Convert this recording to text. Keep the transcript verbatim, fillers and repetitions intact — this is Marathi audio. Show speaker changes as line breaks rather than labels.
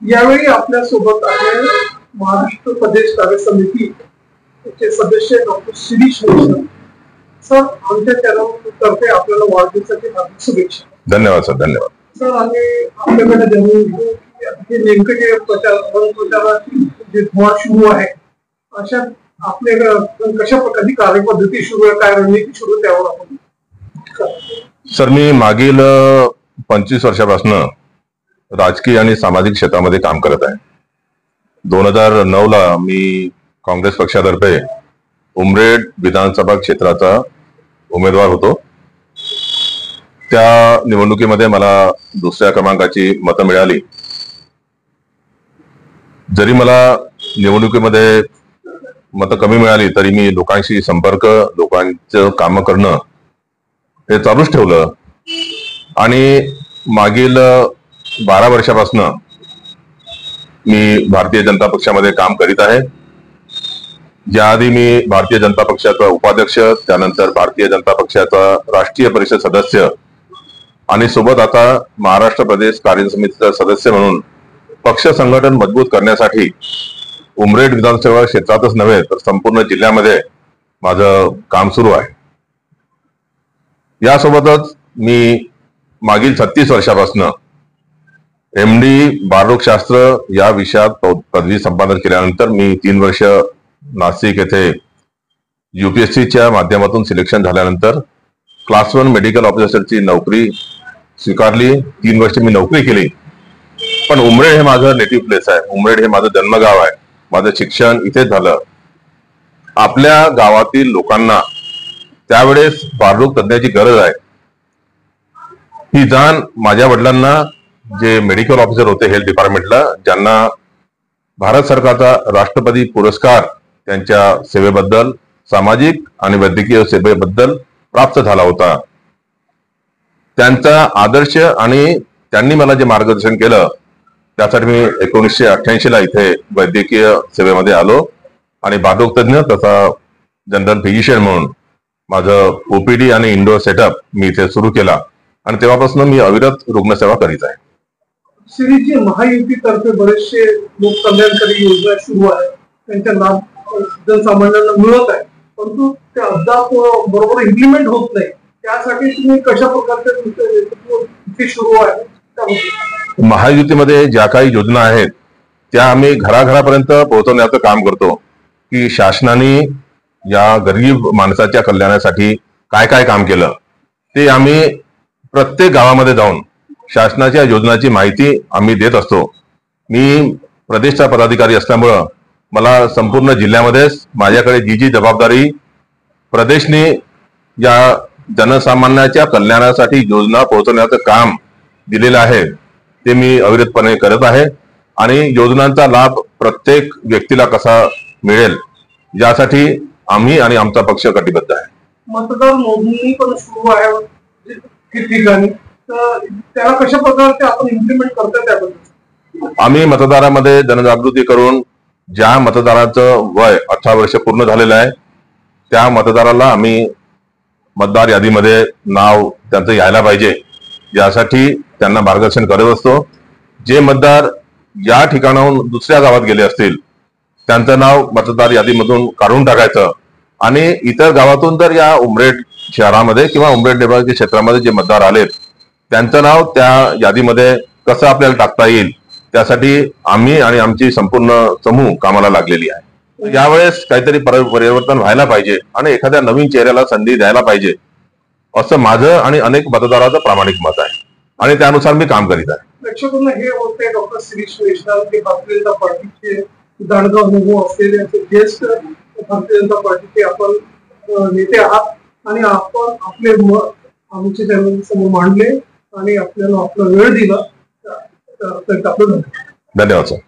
यावेळी आपल्या सोबत आहे महाराष्ट्र प्रदेश कार्य समितीचे सदस्य डॉक्टर शिरीष वैष्णव सर. आमच्या चॅनल तर्फे आपल्याला वाढदिवसाची हार्दिक शुभेच्छा.
धन्यवाद सर. धन्यवाद
सर. आम्ही आपल्याकडे जाणून घेऊ की नेमकं जे प्रचार प्रचाराची जे धुवा सुरू आहे अशा आपल्या कशा प्रकारची कार्यपद्धती सुरू आहे, काय रणनीती सुरू आहे त्यावर आपण.
सर, मी मागील पंचवीस वर्षापासून राजकीय आणि सामाजिक क्षेत्रामध्ये काम करत आहे. दोन हजार नऊ ला मी काँग्रेस पक्षातर्फे उमरेड विधानसभा क्षेत्राचा उमेदवार होतो. त्या निवडणुकीमध्ये मला दुसऱ्या क्रमांकाची मतं मिळाली. जरी मला निवडणुकीमध्ये मतं कमी मिळाली तरी मी लोकांशी संपर्क, लोकांचं काम करणं हे चालूच ठेवलं आणि मागील बारा वर्षापासून मी भारतीय जनता पक्षामध्ये काम करीत आहे. याआधी मी भारतीय जनता पक्षाचा उपाध्यक्ष, त्यानंतर भारतीय जनता पक्षाचा राष्ट्रीय परिषद सदस्य आणि सोबत आता महाराष्ट्र प्रदेश कार्य समितीचा सदस्य म्हणून पक्ष संघटन मजबूत करण्यासाठी उमरेड विधानसभा क्षेत्रातच नव्हे तर संपूर्ण जिल्ह्यामध्ये माझं काम सुरू आहे. यासोबतच मी मागील छत्तीस वर्षापासून एम डी बालरोगशास्त्र या विषयात पदवी संपादन केल्यानंतर मी तीन वर्ष नाशिक येथे युपीएससीच्या माध्यमातून सिलेक्शन झाल्यानंतर क्लास वन मेडिकल ऑफिसरची नोकरी स्वीकारली. तीन वर्ष मी नोकरी केली. पण उमरेड हे माझं नेटिव्ह प्लेस आहे. उमरेड हे माझं जन्मगाव आहे. माझं शिक्षण इथेच झालं. आपल्या गावातील लोकांना त्यावेळेस बालरोग तज्ञाची गरज आहे ही जाण माझ्या वडिलांना, जे मेडिकल ऑफिसर होते हेल्थ डिपार्टमेंटला, ज्यांना भारत सरकारचा राष्ट्रपती पुरस्कार त्यांच्या सेवेबद्दल, सामाजिक आणि वैद्यकीय सेवेबद्दल प्राप्त झाला होता, त्यांचा आदर्श आणि त्यांनी मला जे मार्गदर्शन केलं त्यासाठी मी एकोणीसशे अठ्ठ्याऐंशी ला इथे वैद्यकीय सेवेमध्ये आलो आणि बालरोग तज्ञ तथा जनरल फिजिशियन म्हणून माझं ओपीडी आणि इंडोर सेटअप मी इथे सुरू केला आणि तेव्हापासून मी अविरत रुग्णसेवा करीत आहे.
श्रीजी, महायुतीतर्फे बरेचसे लोक कल्याणकारी योजना सुरू आहे, त्यांचा लाभ जनसामान्यांना मिळत आहे, परंतु ते अद्याप बरोबर इम्प्लिमेंट होत नाही. त्यासाठी तुम्ही कशा प्रकारचे सुरू आहे?
महायुतीमध्ये ज्या काही योजना आहेत त्या आम्ही घराघरापर्यंत पोहोचवण्याचं काम करतो की शासनाने या गरीब माणसाच्या कल्याणासाठी काय काय काम केलं ते आम्ही प्रत्येक गावामध्ये जाऊन शासनाच्या योजनाची माहिती आम्ही देत असतो. मी प्रदेशचा पदाधिकारी असल्यामुळं मला संपूर्ण जिल्ह्यामध्येच माझ्याकडे जी जी जबाबदारी प्रदेशने या जनसामान्याच्या कल्याणासाठी योजना पोहोचवण्याचं काम दिलेलं आहे ते मी अविरतपणे करत आहे आणि योजनांचा लाभ प्रत्येक व्यक्तीला कसा मिळेल यासाठी आम्ही आणि आमचा पक्ष कटिबद्ध आहे.
मतदार नोंदणी पण सुरू आहे ठिकठिकाणी, तर त्याला कशा प्रकारे आपण इम्प्लिमेंट करतो त्याबद्दल?
आम्ही मतदारामध्ये जनजागृती करून ज्या मतदाराचं वय अठरा वर्ष पूर्ण झालेलं आहे त्या मतदाराला आम्ही मतदार यादीमध्ये नाव त्यांचं यायला पाहिजे यासाठी त्यांना मार्गदर्शन करत असतो. जे मतदार या ठिकाणाहून दुसऱ्या गावात गेले असतील त्यांचं नाव मतदार यादीमधून काढून टाकायचं आणि इतर गावातून जर या उमरेड शहरामध्ये किंवा उमरेड विभागाच्या क्षेत्रामध्ये जे मतदार आलेत त्यांचं नाव त्या यादीमध्ये कसं आपल्याला टाकता येईल त्यासाठी आम्ही आणि आमची संपूर्ण समूह कामाला लागलेली आहे. यावेळेस काहीतरी परिवर्तन व्हायला पाहिजे आणि एखाद्या नवीन चेहऱ्याला संधी द्यायला पाहिजे असं माझं आणि अनेक मतदाराचं प्रामाणिक मत आहे आणि त्यानुसार मी काम करीत आहे.
प्रेक्षकांना हे होते डॉक्टर शिरीष वैष्णव हे भारतीय जनता पार्टीचे दांडगा अनुभव असलेले ज्येष्ठ भारतीय जनता पार्टीचे आपण नेते आहात आणि आपण आपले मत आमच्या चॅनल समोर मांडले आणि आपल्याला आपला वेळ दिला.
धन्यवाद सर.